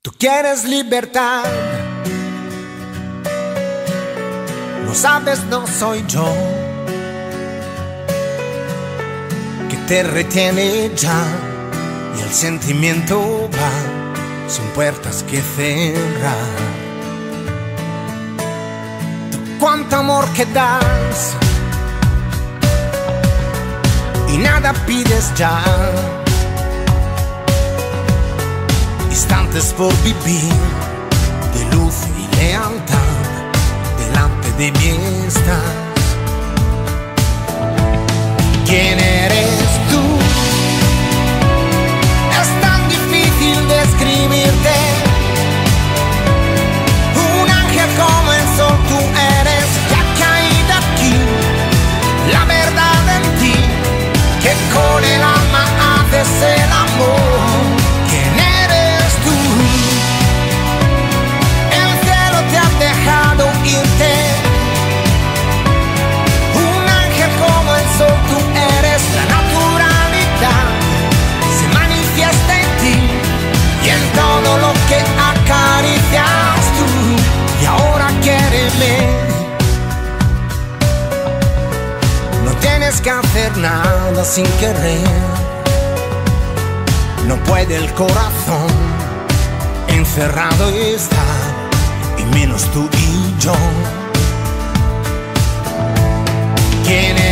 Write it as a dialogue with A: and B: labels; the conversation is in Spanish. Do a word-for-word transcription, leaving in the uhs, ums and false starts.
A: Tú quieres libertad, no sabes, no soy yo que te retiene ya, y el sentimiento va sin puertas que cerrar. Tú cuánto amor que das y nada pides ya, instantes por vivir de luz y lealtad delante de mí estás. ¿Quién eres tú? Es tan difícil describirte. Un ángel como el sol tú eres, que ha caído aquí. La verdad en ti, que con el alma haces el amor. ¿Quién eres tú? El cielo te ha dejado irte. Un ángel como el sol tú eres. La naturalidad se manifiesta en ti y en todo lo que acaricias tú. Y ahora quiéreme. No tienes que hacer nada sin querer. No puede el corazón encerrado estar, y menos tú y yo. ¿Quién